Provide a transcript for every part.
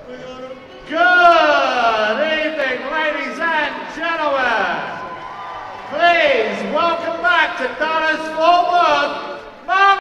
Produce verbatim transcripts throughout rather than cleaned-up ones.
Good evening, ladies and gentlemen. Please welcome back to Donna's Fort Worth, Marbletown.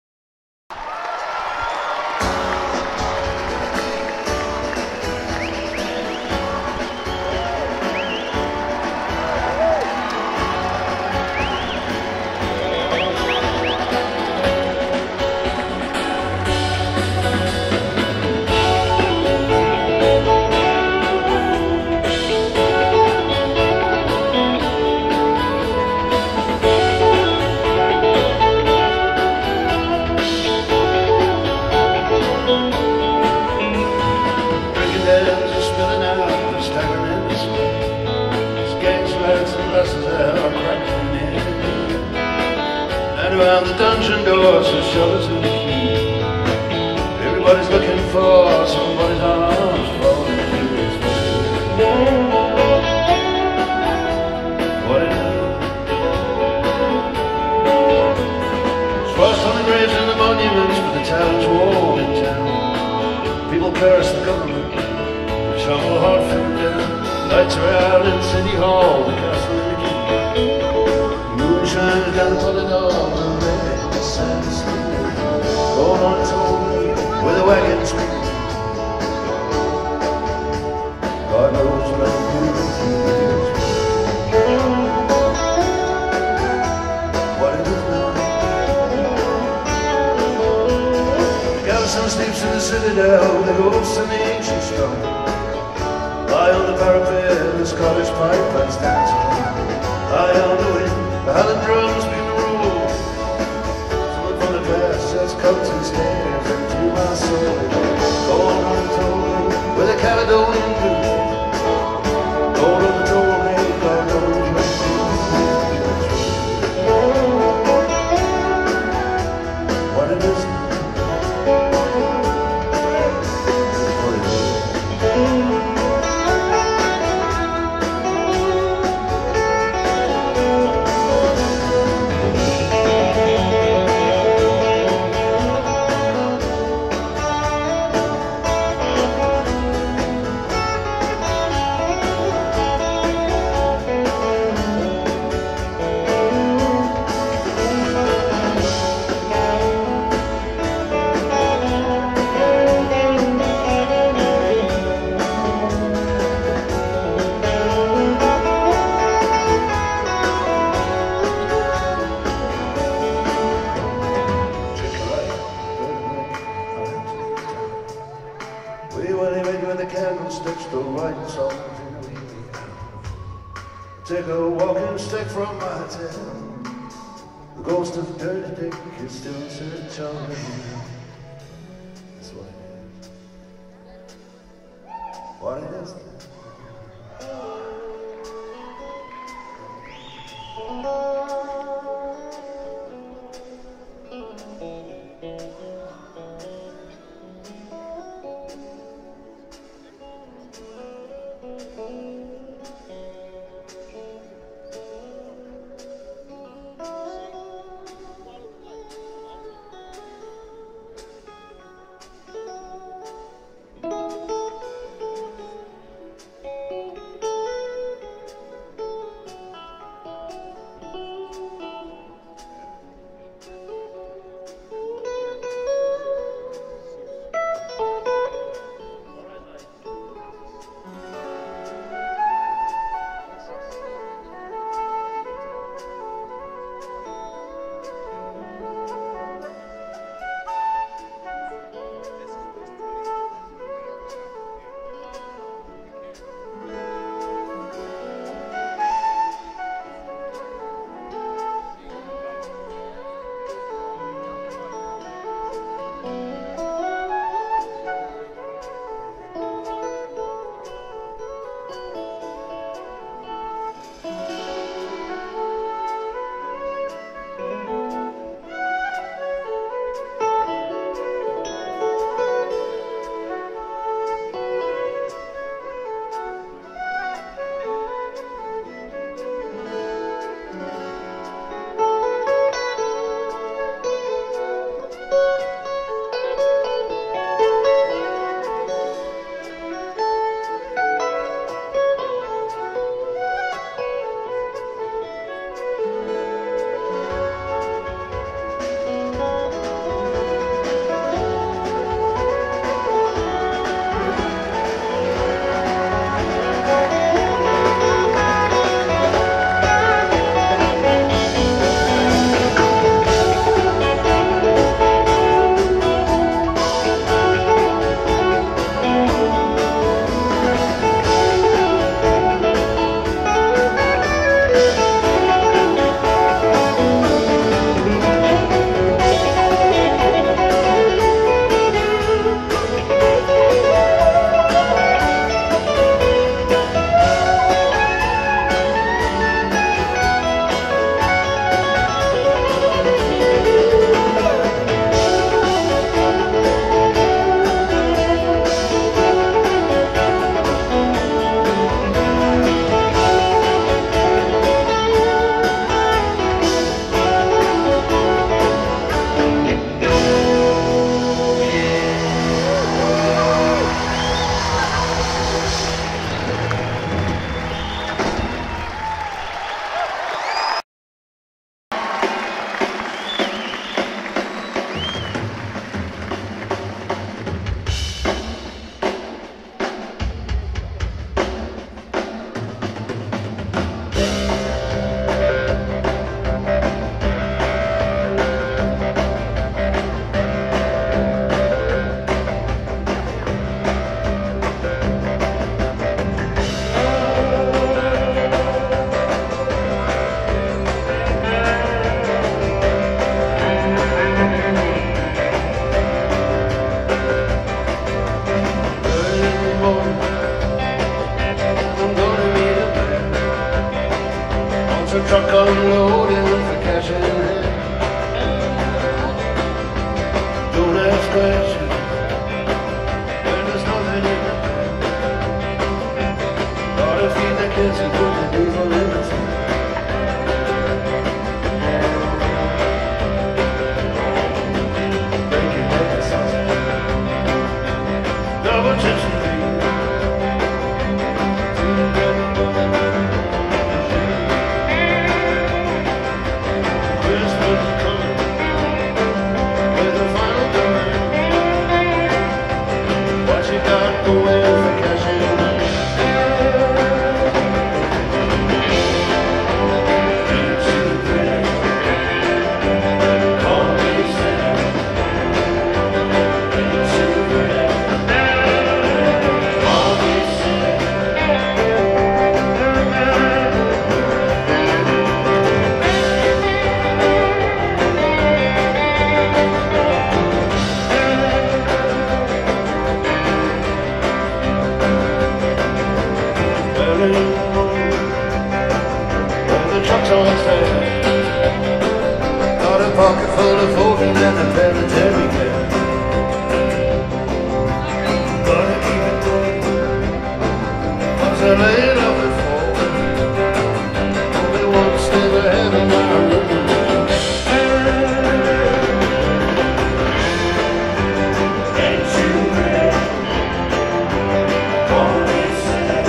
Around the dungeon doors with shutters and keys, everybody's looking for somebody's arms falling through his face. What it is? Frost on the graves and the monuments, but the town's warm in town. People curse the government, the shovel hard food down. Lights are out in City Hall, the castle in the key. Moon shines down upon the door. Going on its own with a wagon swing. God knows what I'm doing. What it is now. The garrison sleeps in the citadel, the ghosts and the ancient strong lie on the parapet, the Scottish pipe bands dance on. High on the wind, the Highland drums beat the roll. Says comes and stares into my soul. Going on the toll with a Caledonian blues. Going on the toll, hey, God knows what it is. What it is. What it is. Take a walking stick from my hotel. The ghost of Dirty Dick is still sitting on me. That's what it is. What it is. a truck unloading for cash in hand. Don't ask questions when there's nothing in the bank. Gotta feed the kids and put the diesel in the tank. Breaking like a sausage, double chips and beans. Pocket full of holding and a Privateering can. Gotta keep it going, cause I laid off it fall. Only one step ahead of my room. Ain't you ready? Won't be sad.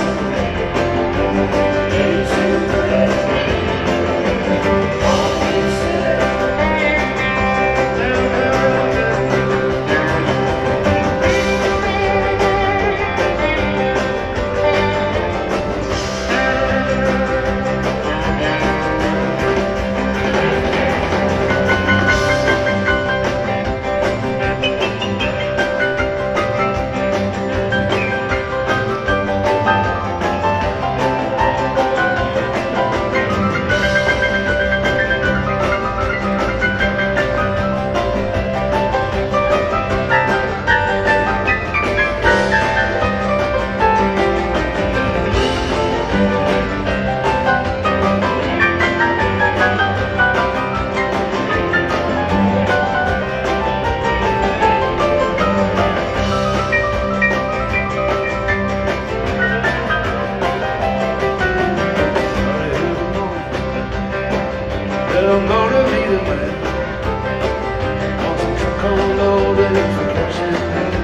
Ain't you ready? Won't be sad. I'm gonna be the man. Want some truck unloaded for cash in hand.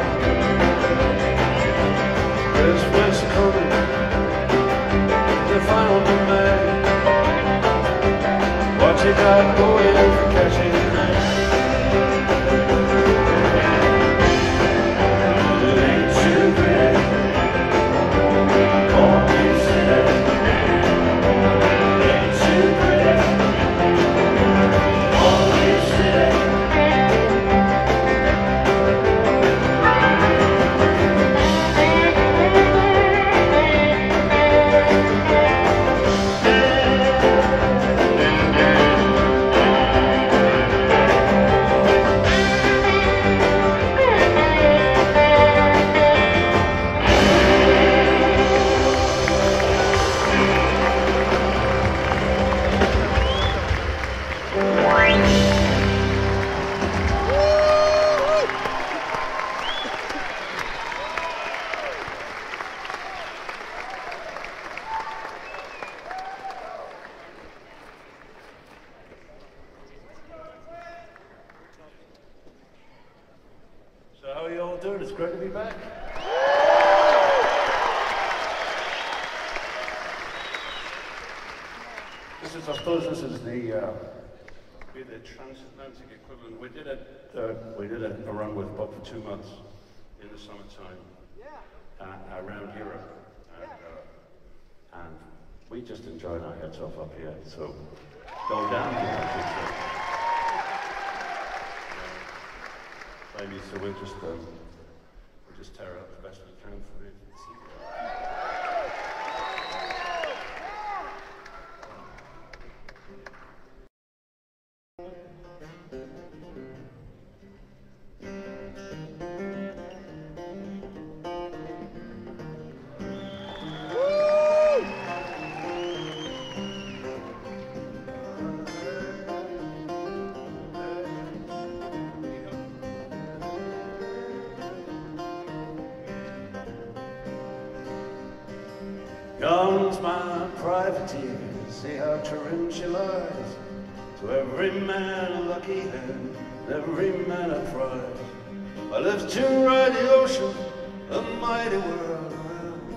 West West coming, the final demand. What you got going for cash in hand? Ain't you ready? Won't be sad. Ain't you ready? So how are you all doing? It's great to be back. This is, I suppose, this is the uh, be the transatlantic equivalent. We did a uh, we did a, a run with Bob for two months in the summertime uh, around Europe, and, uh, and we just enjoyed our heads off up here. So go down here, I should say. Maybe so we'll just um, we'll just tear out the best we can for it. Yon's my privateer, see how trim she lies. To every man a lucky hand, every man a prize. I live to ride the ocean, the mighty world around.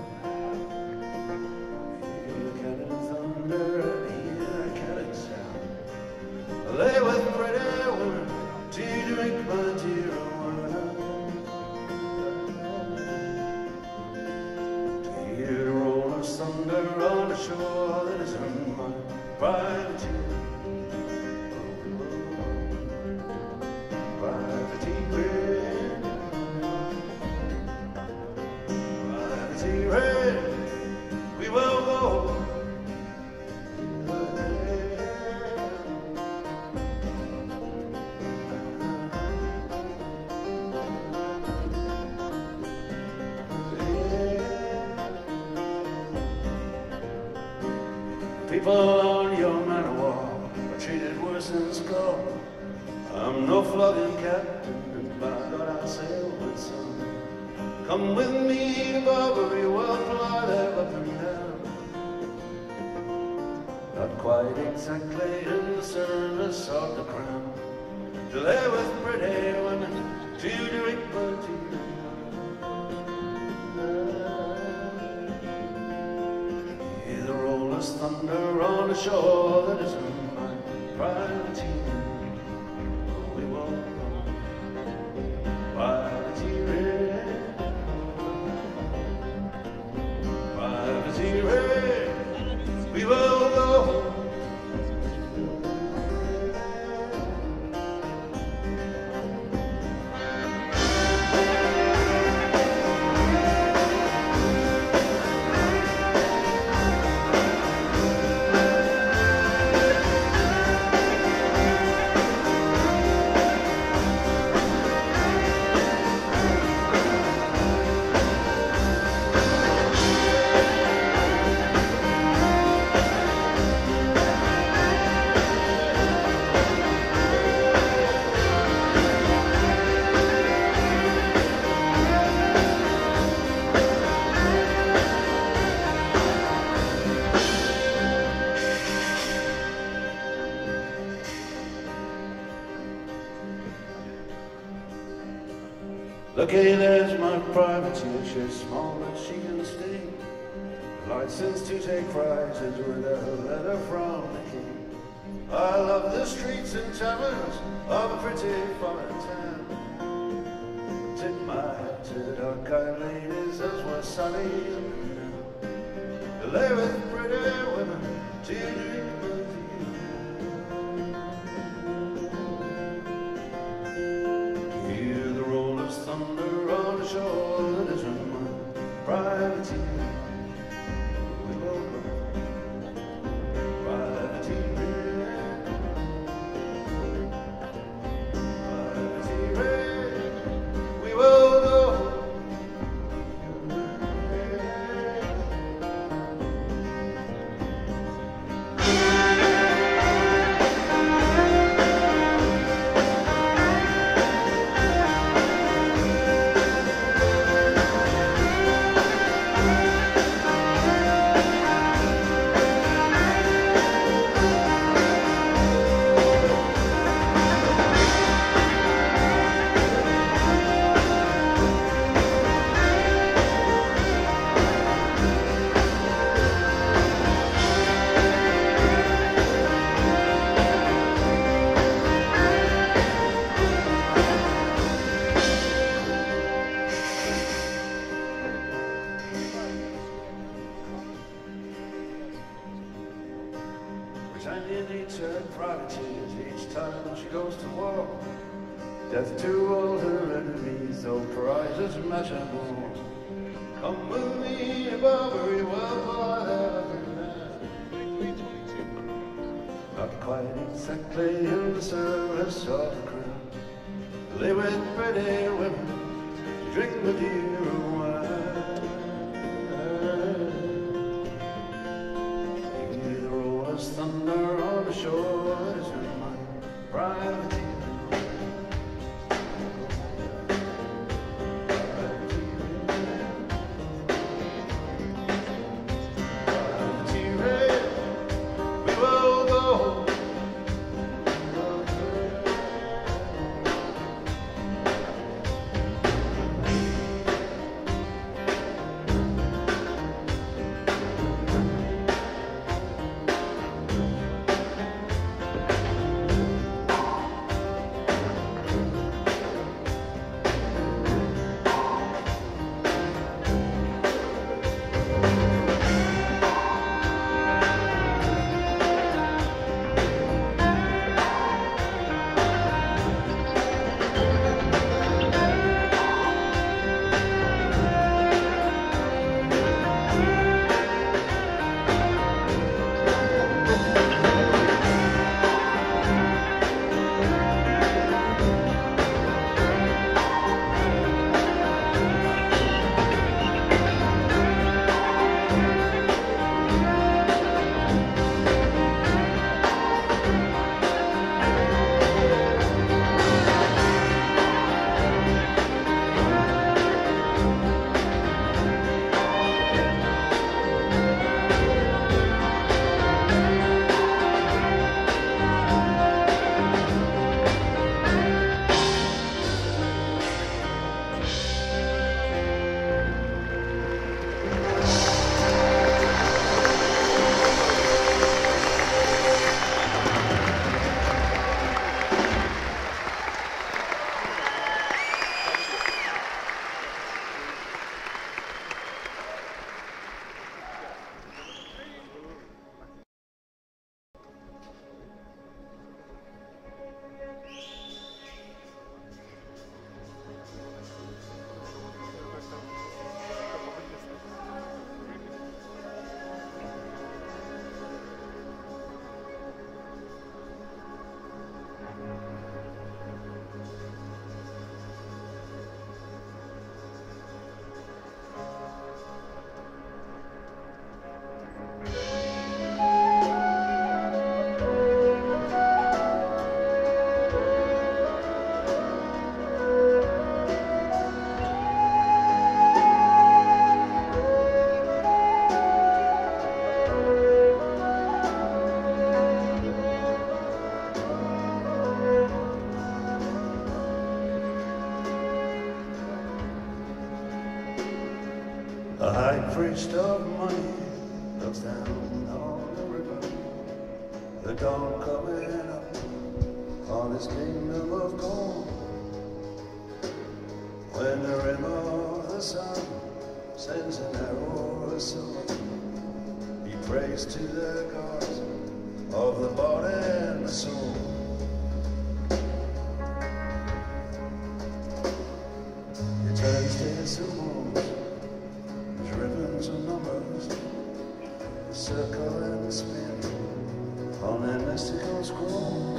Hear cannon thunder and hear cannon sound. I lay with pretty women to drink my dear wine. To hear the roll of thunder on the shore that is in my privateer. People on your man of war are treated worse than skull. I'm no flogging captain, and by God I sail with some. Come with me to Barbary, we'll fly there up and down. Not quite exactly in the service of the crown, to lay with pretty women, to drink my tea. Thunder on the shore that is in my privateer. Oh, we won't go privateering, privateering, we will go. Looky, there's my privateer, she's small but she can stay. Licensed to take prizes with a letter from the king. I love the streets and taverns of a pretty foreign town. Tip my hat to the dark-eyed ladies as we're Sonny to lay with pretty women to drink with you. Thunder on the shore that is in my privateer. We will go privateering, privateering, we will go. Privateers each time she goes to war. Death to all her enemies, though prizes measurable. Come with me to Barbary, well fly there up and down. Not quite exactly in the service of the crown. Live with pretty women, drink the dear wine. Hear the roll of thunder on the shore that is in my privateer. A high priest of money looks down on the river, the dawn coming up on his kingdom of gold. When the rim of the sun sends an arrow of silver, he prays to the gods of the body and the soul. He turns their symbols, his ribbons and numbers, the circle and the spin on that mystical scroll.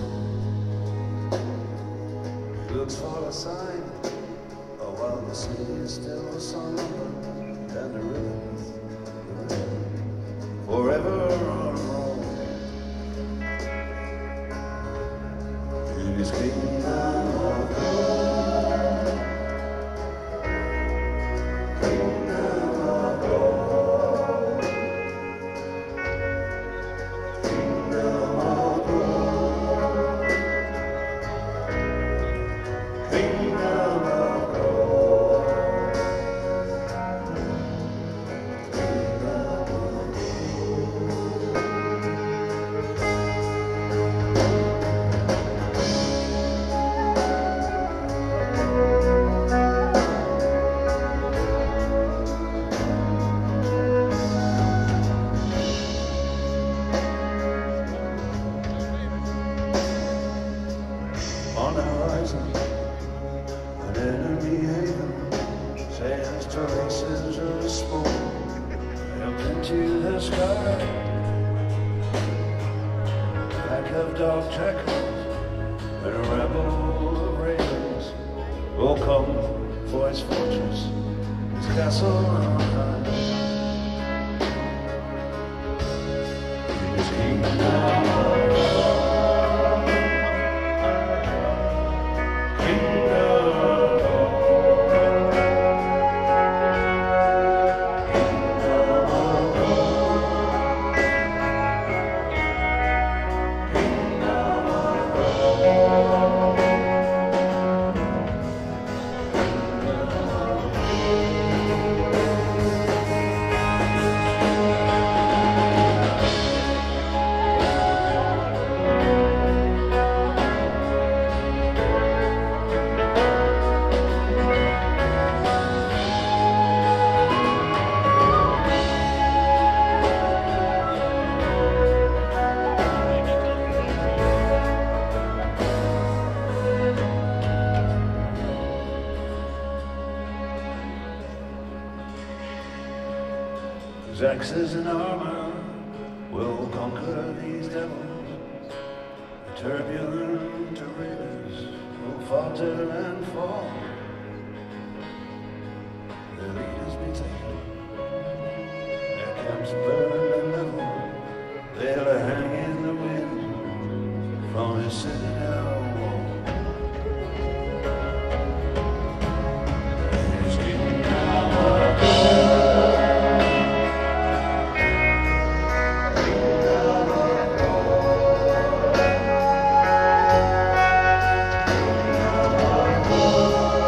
He looks for a sign while the sea is still somber and the ribbons forever unrolled. In his kingdom of gold, kingdom of gold, kingdom of gold, kingdom of gold. On the horizon, an enemy haven sails traces of smoke up into the sky. Pack of dark jackals and a rabble of ravens will come for his fortress, his castle on high. In his kingdom of gold, kingdom of gold, kingdom of gold, kingdom of gold. His axes and armor will conquer these devils. The turbulent raiders will falter and fall. Their leaders be taken, their camps burned and leveled. They'll hang in the wind from his citadel wall. His kingdom of gold, kingdom of gold,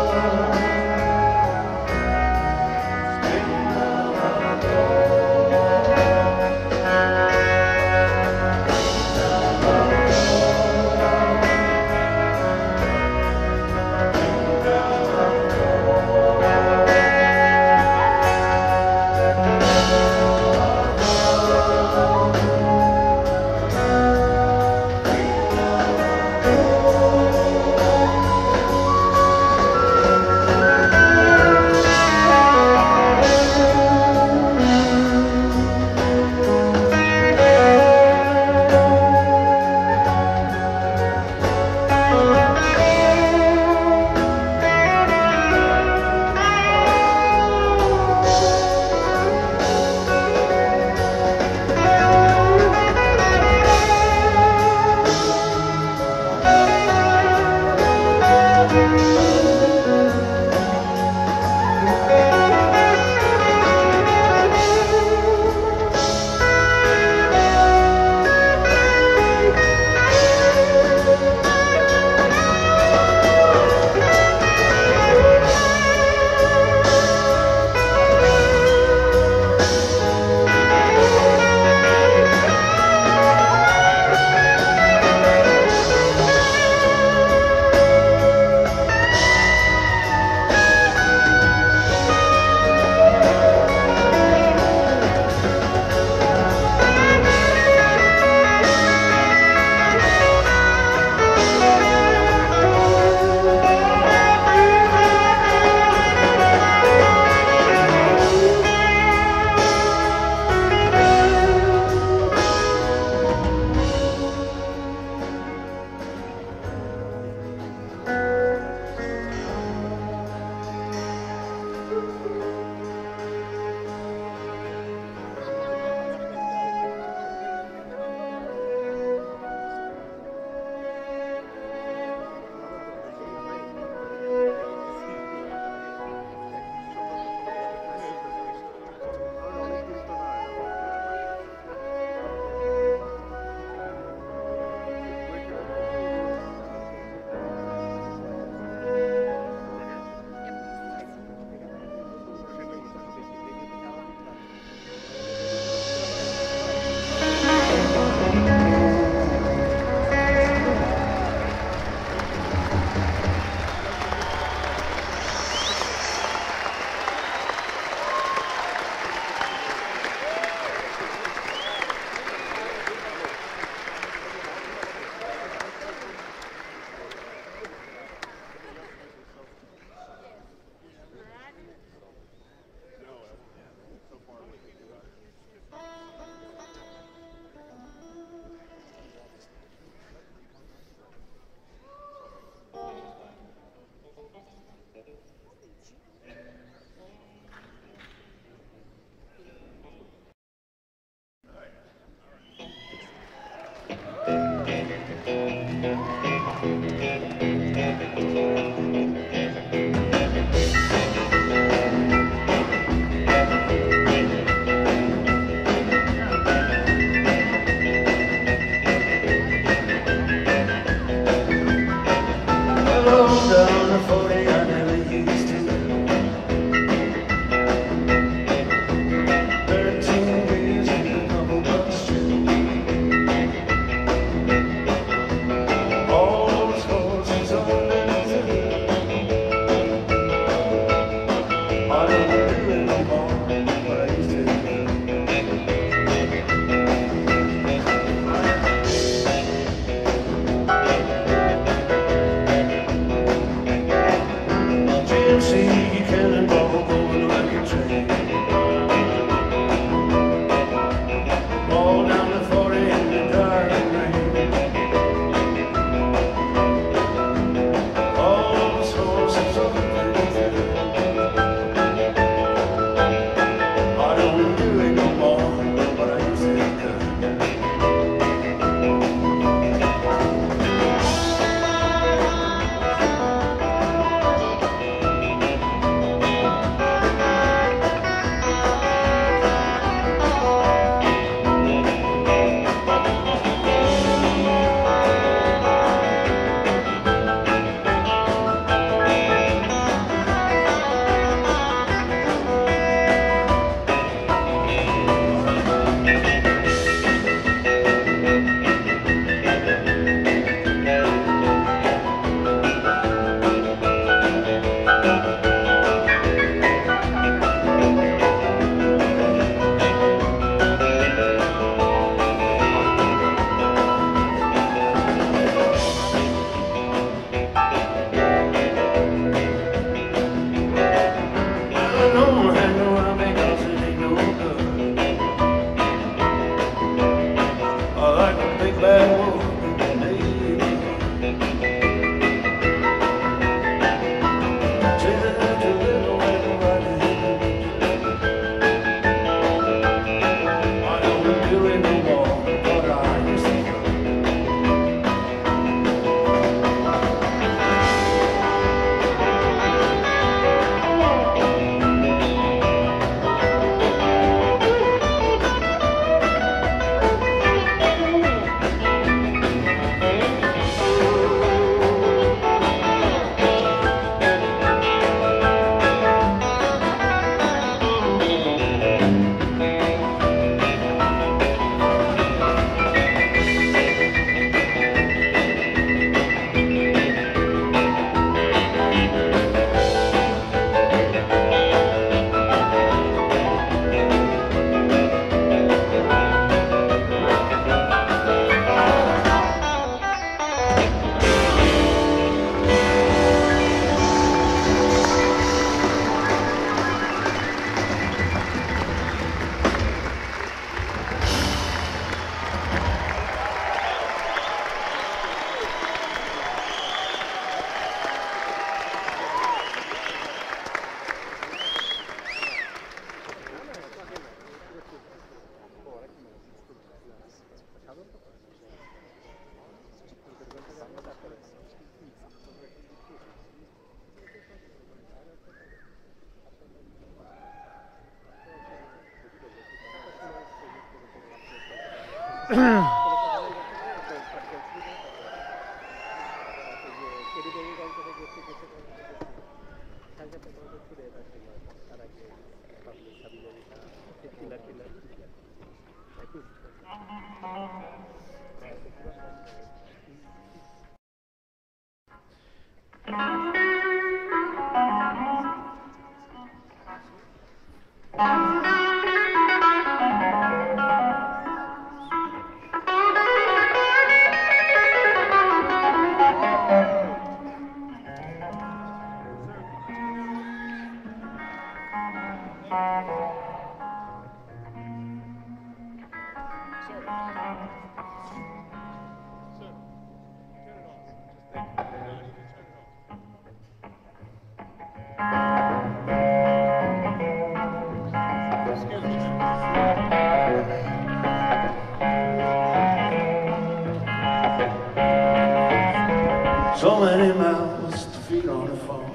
So many miles to feed on the farm.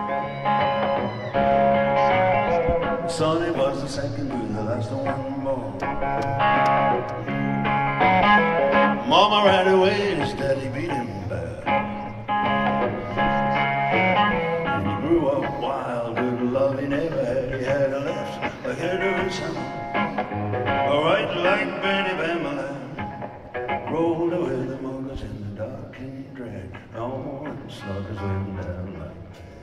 Sonny was the second to the last one born. Mama ran away and his daddy beat him bad. And he grew up wild with the love he never had. He had a left, a head of his own. A right like Benny Bamalan. Rolled away the muggers in the dark and drag. No sluggers went down like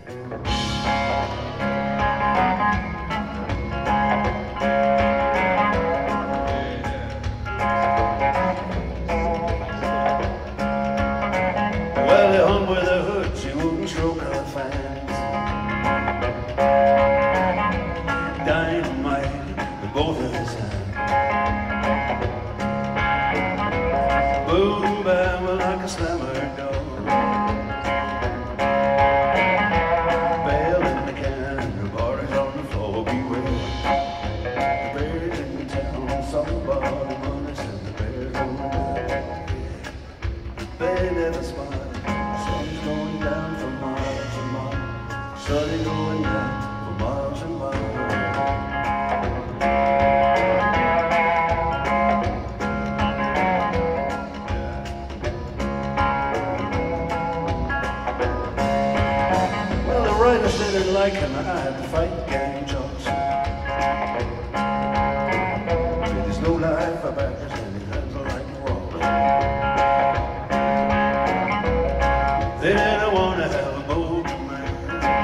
well, they hung with their hoods, you wouldn't stroke her fans. Dynamite with both of his hands. Boom, bam, like a slammer door. Bell in the can, the party's on the floor, beware. The bears in the town, somebody money said the bears on the bed. They never smile, the sun's going down for miles and miles. Sunny going down for miles and miles. I didn't like him, I had to fight gang jobs. There's no life for backers and he hands are like walls. They didn't want to have a bold man.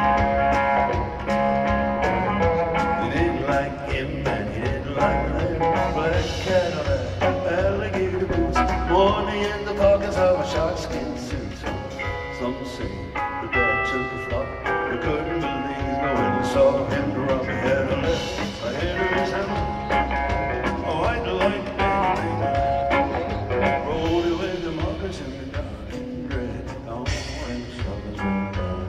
They didn't like him and he didn't like them. Black Cadillac, alligator boots, morning in the pockets of a shark skin suit. Some say the dad took a flop. We couldn't believe no when we saw him drop. He had a left, a head of his hand. Oh, I like baby. Rolled away the markers in the dark and dread. Oh, and the sluggers went down.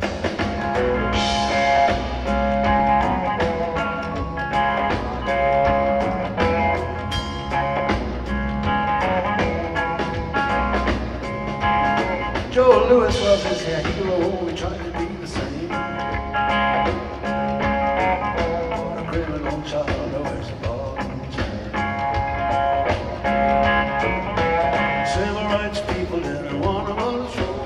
Joe Louis was his hero. We tried to be the same. Civil rights people didn't want him on the show.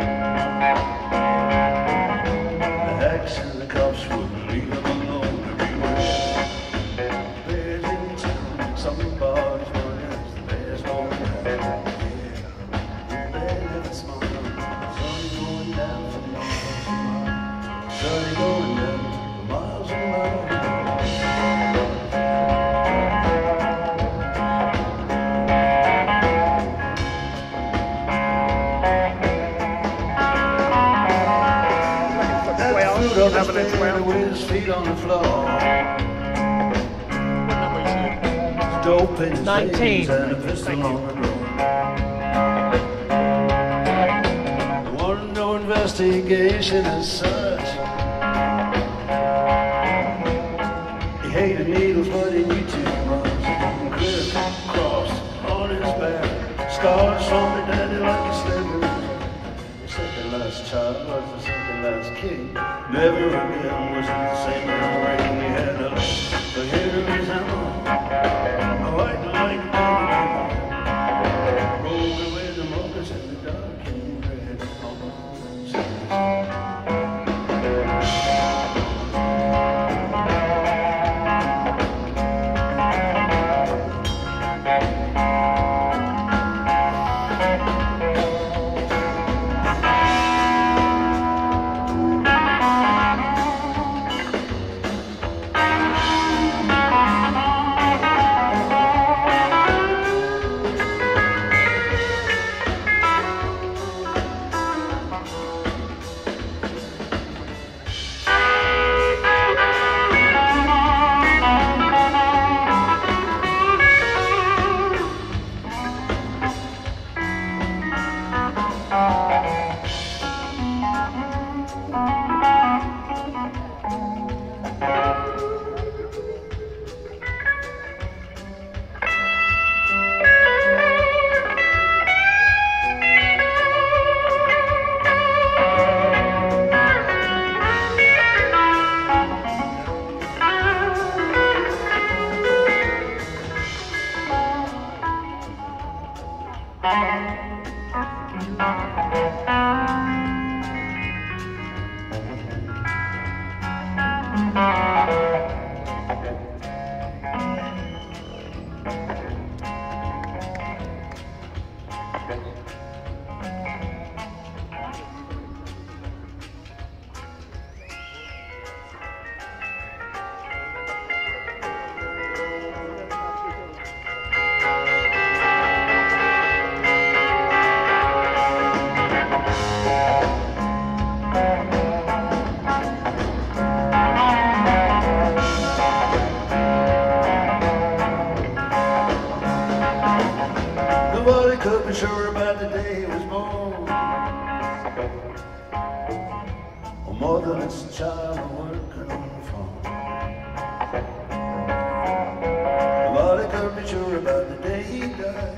The hacks and the cops wouldn't leave him alone everywhere. Bears in town, somebody's money as the bears going down. Yeah, they never smile. Sunny going down for miles and miles. Sunny going down for miles and miles. With his feet on the floor. Dope in his nineteen. And a pistol on the ground. There wasn't no investigation as such. He hated needles, but he knew too much. Criss crossed on his back, scars from the daddy like a sliver. The second last child was the second last king. Never again was it the same as rain. We had a, a head of his own, a white like baby. it's a child working on the farm. But I can't be sure about the day he died.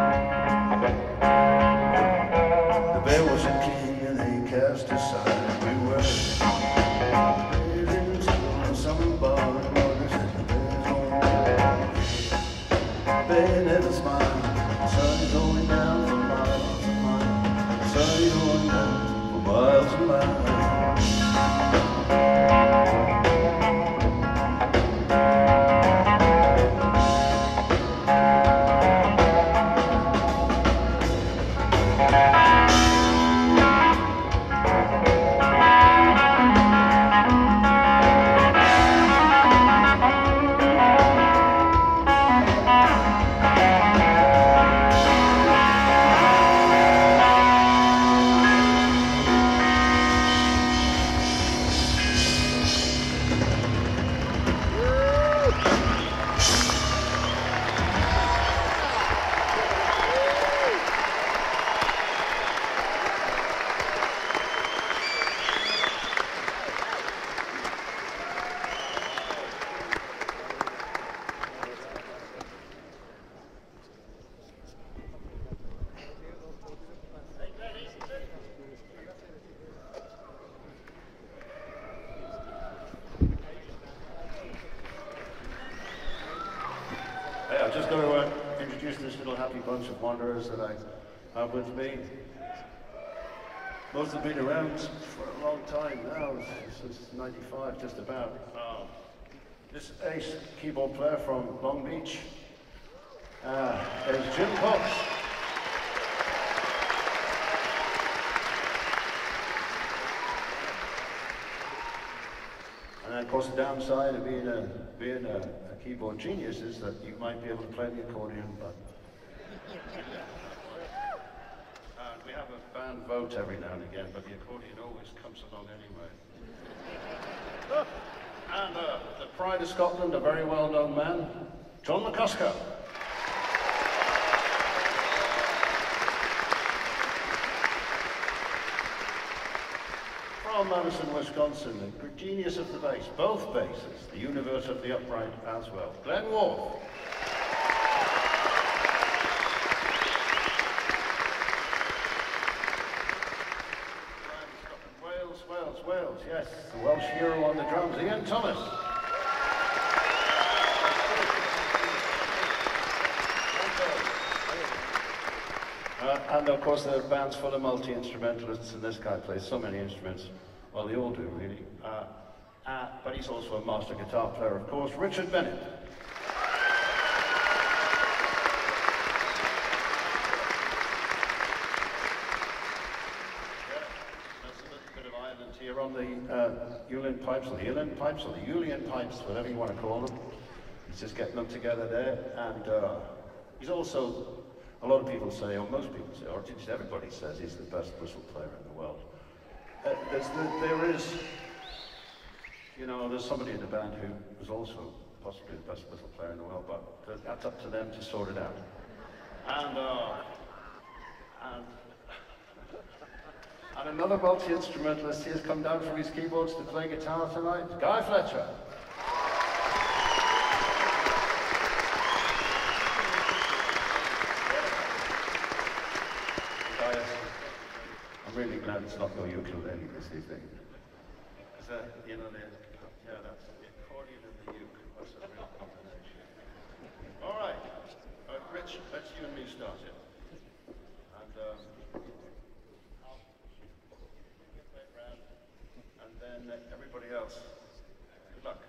The bear was a king and they cast aside. We were raised in school, some bar and others in the bear's own bed. Bear never smiled. The sun is going down for miles and miles. The sun is going down for miles and miles. I've just got to uh, introduce this little happy bunch of wanderers that I have with me. Most have been around for a long time now, since ninety-five just about. Uh, this ace keyboard player from Long Beach uh, is Jim Cox. And then, of course, the downside of being a, being a, a keyboard genius is that you might be able to play the accordion, but uh, we have a band vote every now and again, but the accordion always comes along anyway. And uh, the pride of Scotland, a very well-known man, John McCusker. From Madison, Wisconsin, the genius of the bass, both basses, the universe of the upright as well, Glenn Wolfe. Wales, Wales, Wales, yes, the Welsh hero on the drums, Ian Thomas. Uh, and of course the band's full of multi-instrumentalists, and this guy plays so many instruments. Well, they all do, really. Uh, uh, but he's also a master guitar player, of course, Richard Bennett. Yeah, that's a little bit of Ireland here on the uh, Uilleann pipes, or the Uilleann pipes, or the Uilleann pipes, whatever you want to call them. He's just getting them together there, and uh, he's also, a lot of people say, or most people say, or just everybody says he's the best whistle player in the world. Uh, there's the, there is, you know, there's somebody in the band who was also possibly the best whistle player in the world, but that's up to them to sort it out. And, uh, and, and another multi-instrumentalist, he has come down from his keyboards to play guitar tonight, Guy Fletcher. I'm really glad it's not your ukulele this evening. Is that, you know, the, yeah, that's the accordion and the uke. That's a real combination. All right, uh, Rich, let's you and me start it. And um, I'll get back round, and then uh, everybody else. Good luck.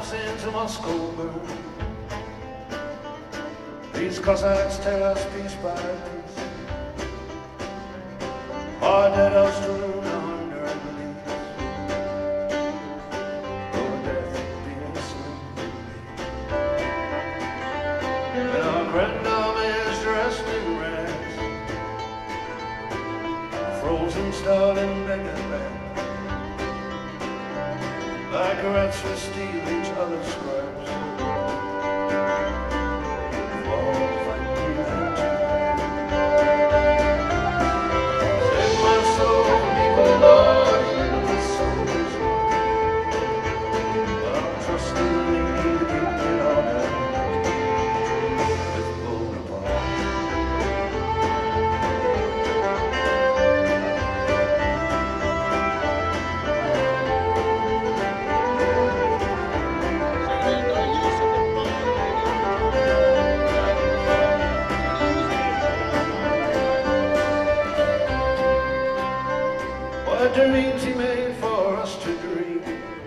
sins of Moscow burn. These Cossacks tear us piece by piece. Our dead are strewn under our beliefs. Oh, death be a sleep. And our grandam is dressed in rags, frozen stout and beggar bag. Like rats we steal each other's scraps. Save my soul from evil, Lord, even if the soldier's wrong. I'll trust in thee to keep it all down with Bonaparte. What dreams he made for us to dream.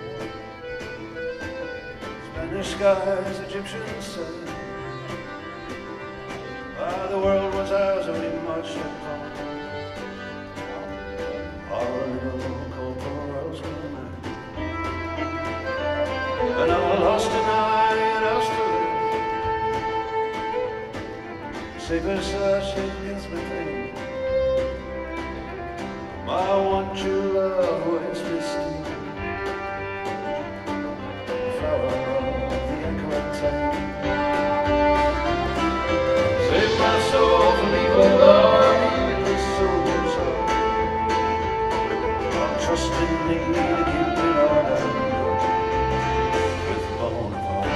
Spanish skies, Egyptian sand. Ah, the world was ours and we marched upon our little corporal's command. And our lost and I and us to live. Safe as such against my pain. I want your love, was Liston, flower of the Equatine. Save my soul from evil, Lord, even the soldier's heart. I'll trust in thee to keep it all down with Bonaparte.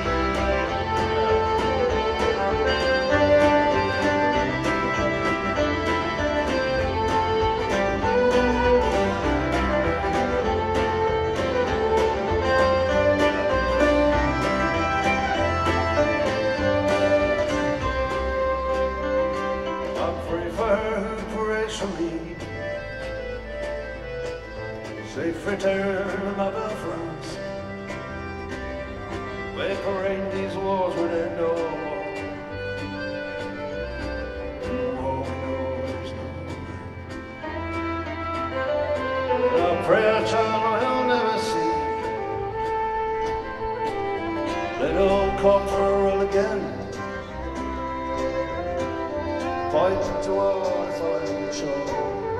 Safe return, mother France. Where parade these wars would end all war. War knows no man. Our prayer child will never see. Let old Knopfler roll again. Point to our flying shore.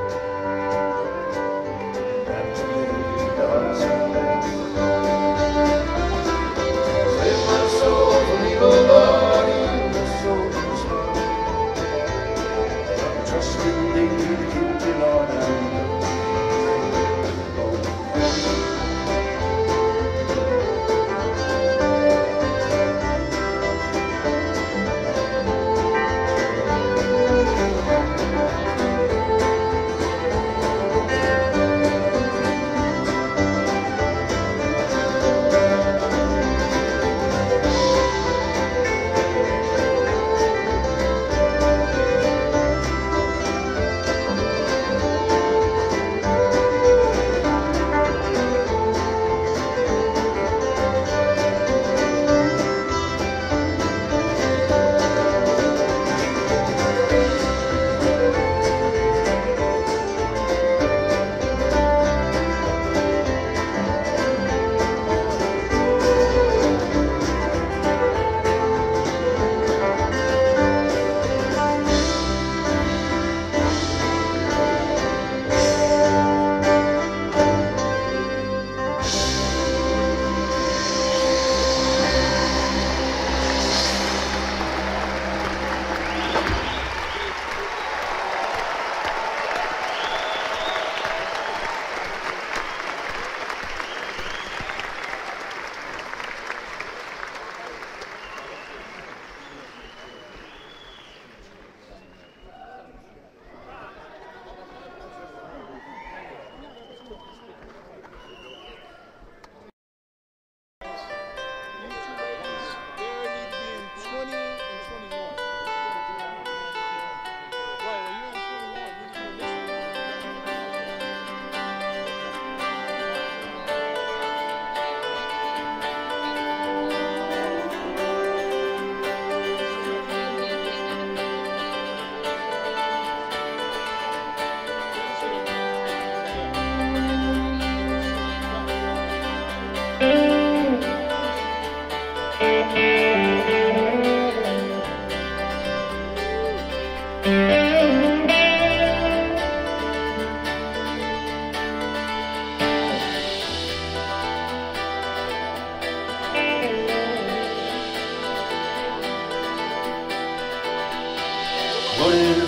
Save my soul from evil, Lord, even the soldier's heart. I'm trusting thee to keep it all down.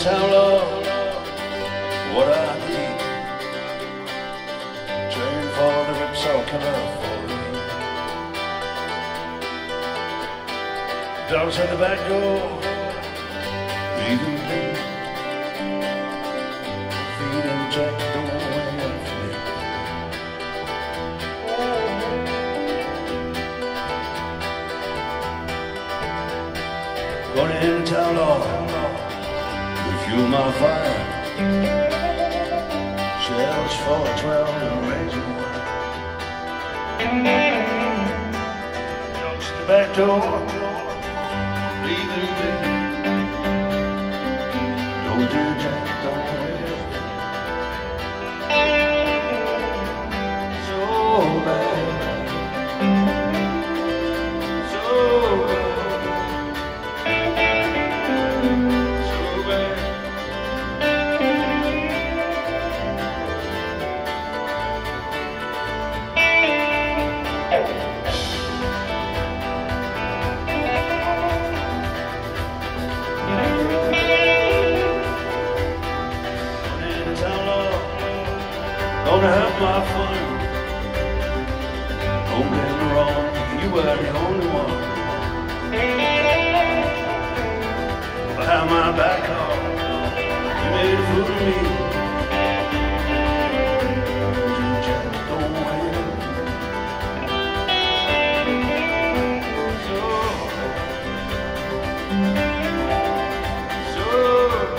town law, what I need. Train for the Ripsaw Canal for me. Dogs at the back door, leaving me. Feet and Jack don't wait for me. Going into town law, fuel my fire. Shells for twelve and razor wire. Dogs at the back door, leaving me. Don't do Jack, don't wait. So bad, so bad. Gonna have my fun. Don't get me wrong, you were the only one. Behind my back home, you made a fool of me. Just don't wait. So, so.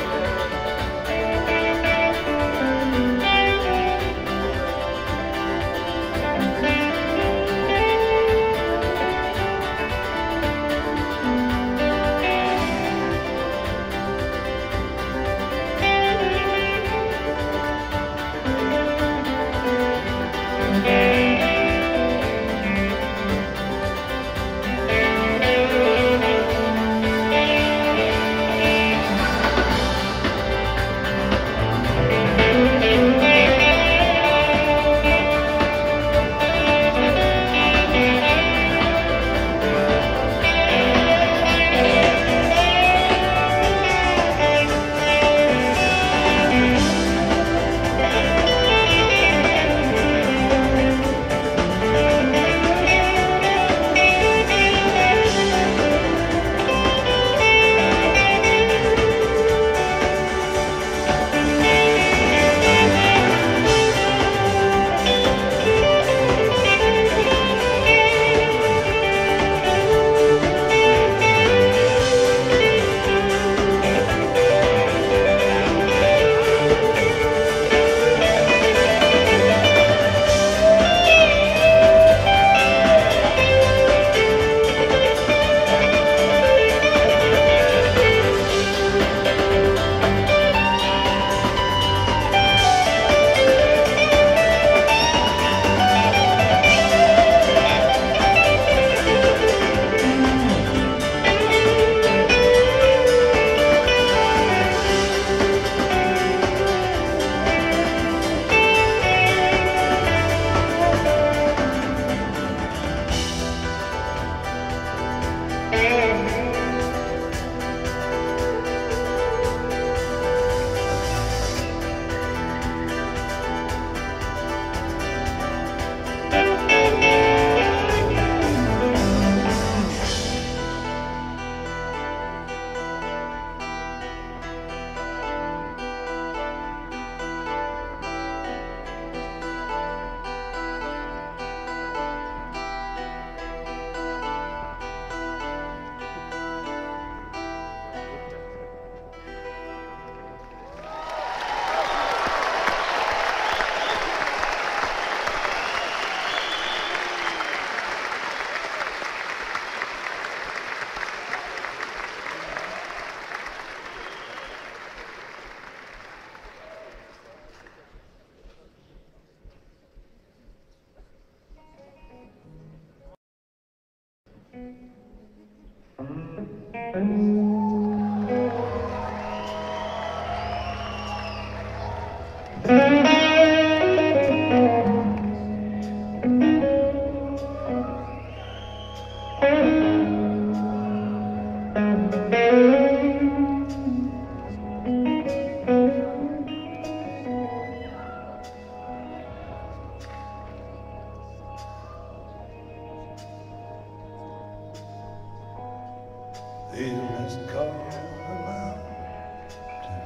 They must call the mountains.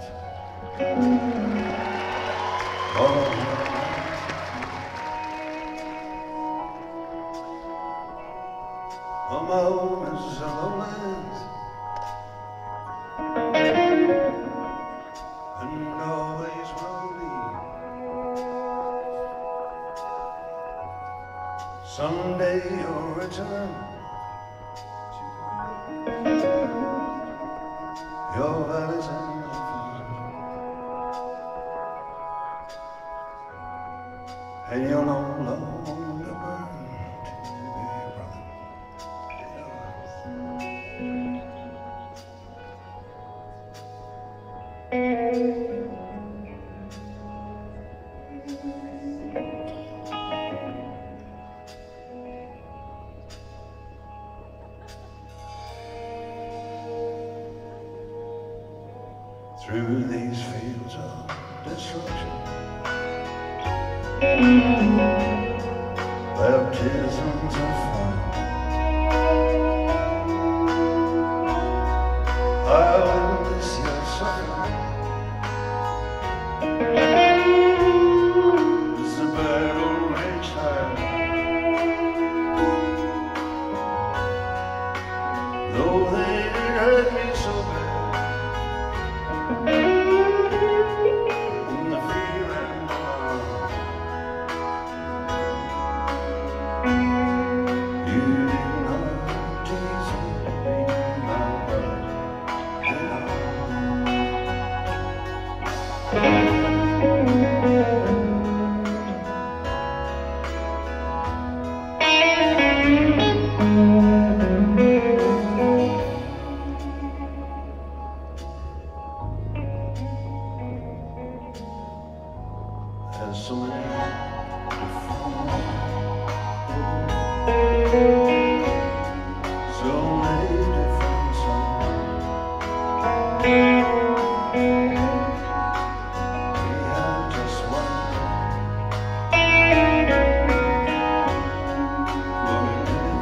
Oh, oh, my home is the lowlands, and always will be. Someday you'll return. Your valleys and your floods, and you're no longer burned to be brother. Through these fields of destruction, baptisms of fire, I witness your suffering as the battle raged high. Though they did hurt me so bad, in the fear and alarm, you did not tease me, my brother, at all. As so many before, so many different songs. We have just one, but we live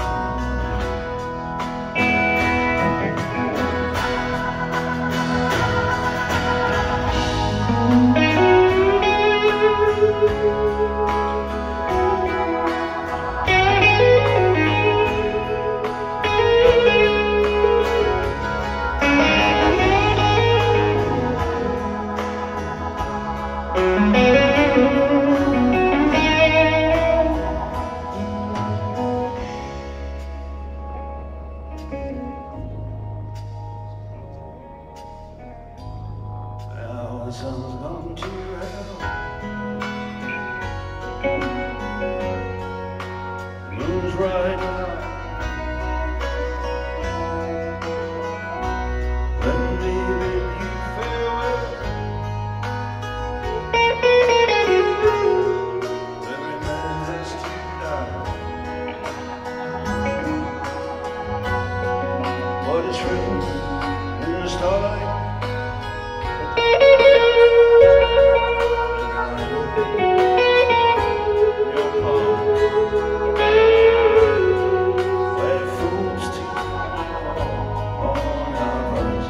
now the sun's gone to hell, the moon's right now. Let me bid you farewell. Every man has to die. What is written in the starlight? Your palm, where fools teach all our brothers.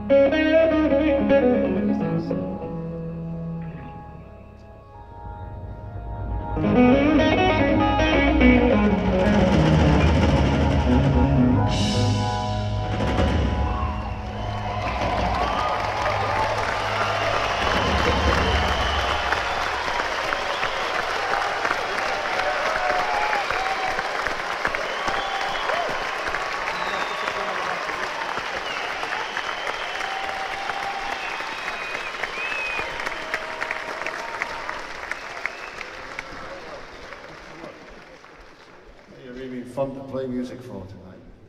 Fun to play music for tonight.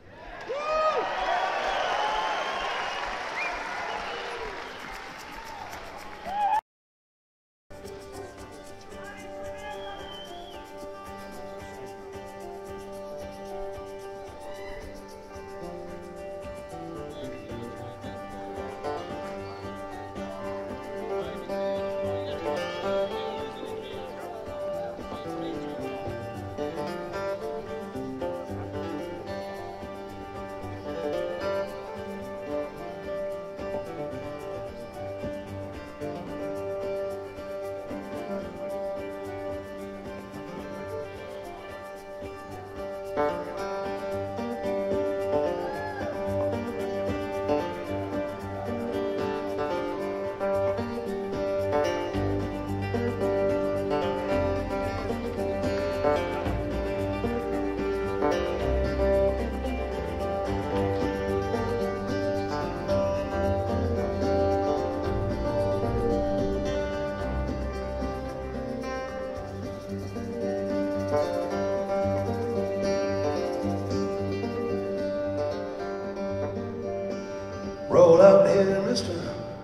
Roll out here, mister,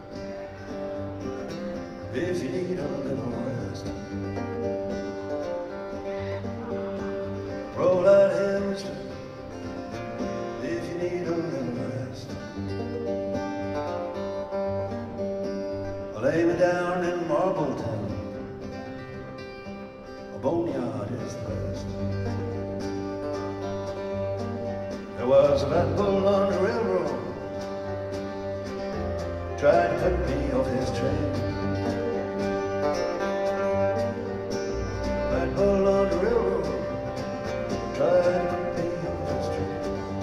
if you need a little rest. Roll out here, mister, if you need a little rest. Lay me down in Marbletown, a boneyard is the best. There was a rat bull on the railroad, tried to put me off his train. Rat bull on the railroad, tried to put me off his train.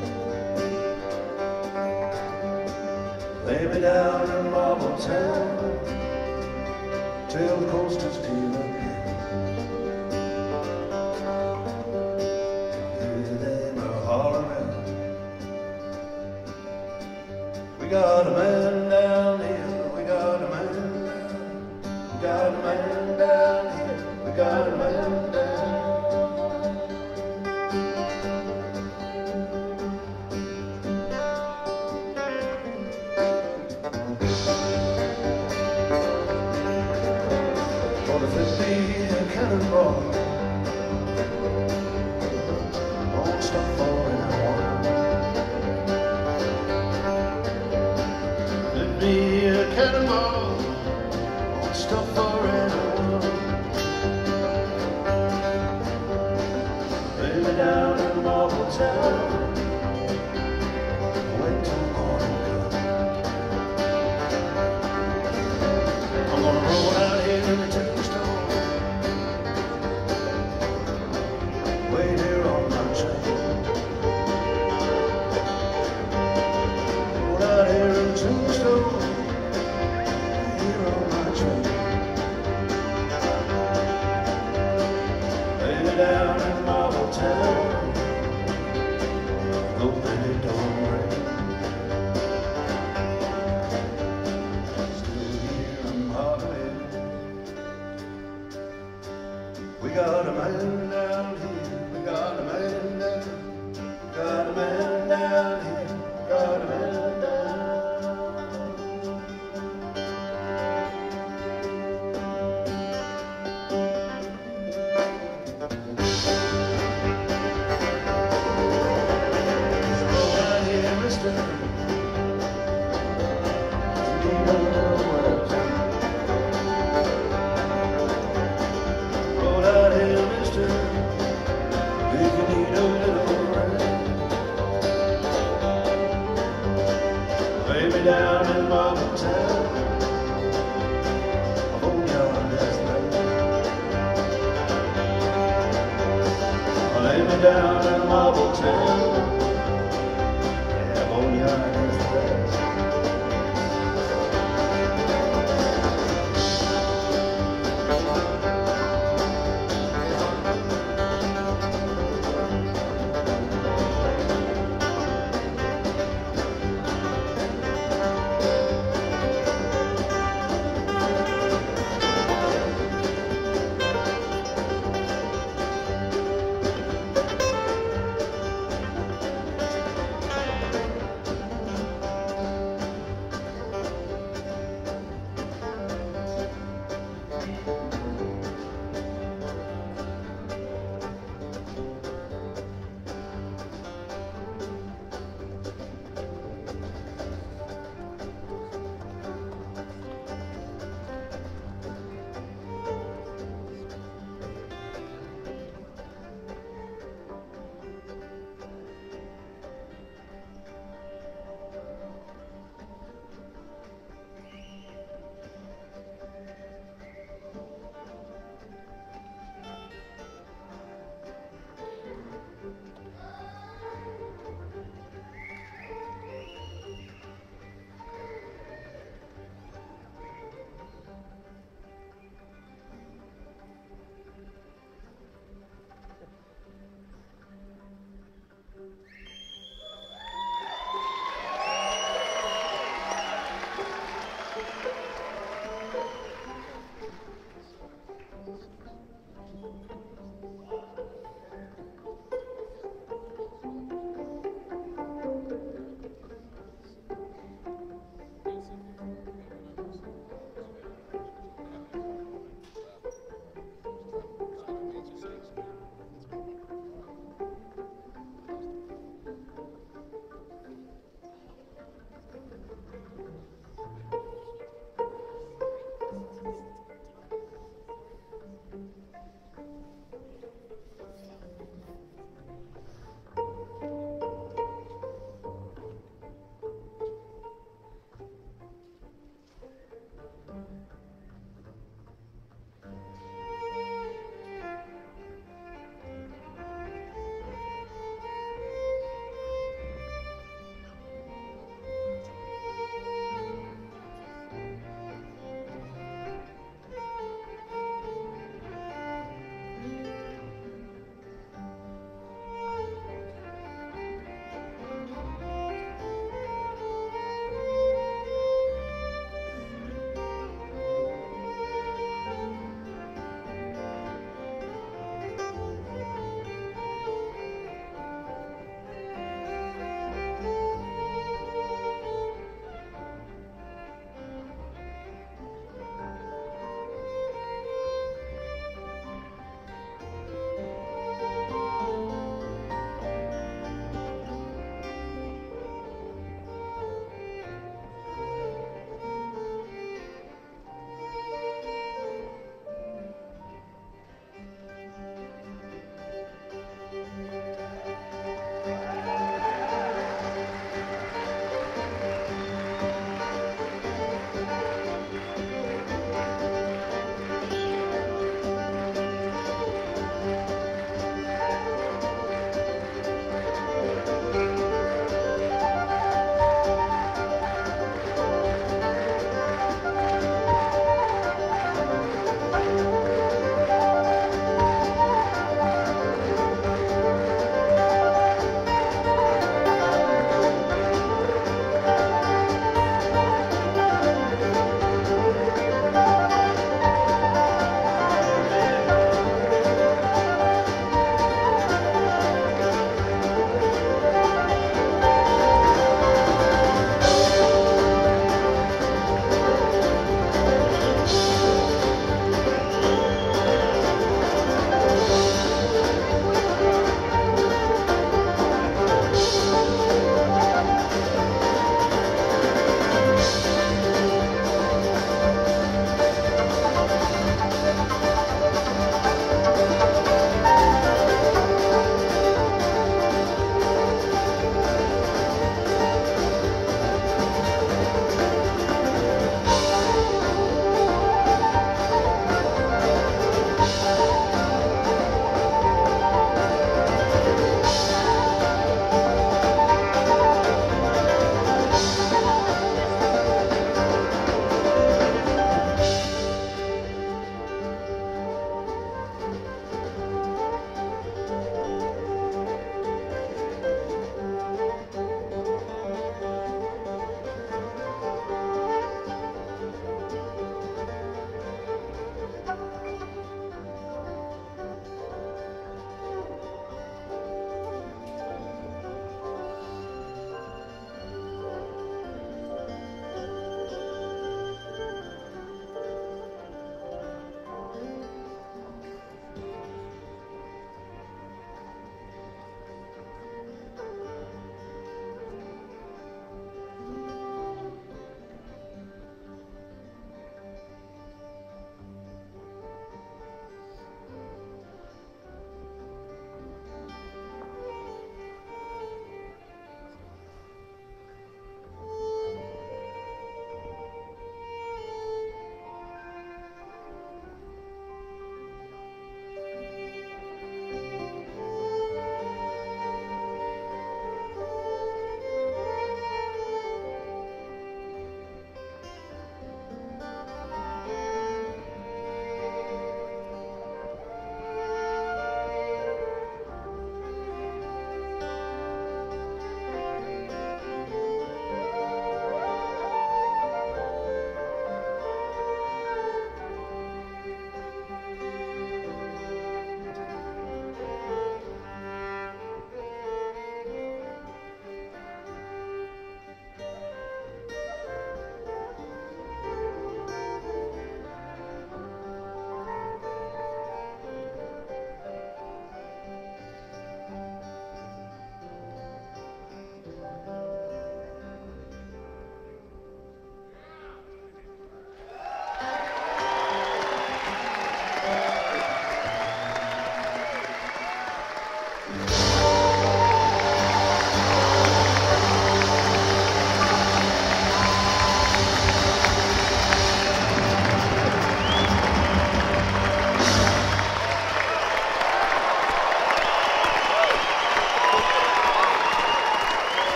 Lay me down in Marbletown till the coasters steal again. Hear them a hollering, we got a man down here, we got a man down, we got a man down here, we got a man down. For the fifty cannonball, won't stop for anyone. Be a cannonball, won't stop for anyone. Lay me down in Marbletown, wait till morning comes. I'm gonna roll out here in the tombstone, wait here on my train. Roll out here in the tombstone, down in Marbletown, hope that it don't rain. Still here I'm hollering, we got a man down here, we got a man down, got a man down here, got a man down. Roll out here, mister, if you need a little rest. Lay me down in Marbletown. A boneyard last night. I lay me down in Marbletown.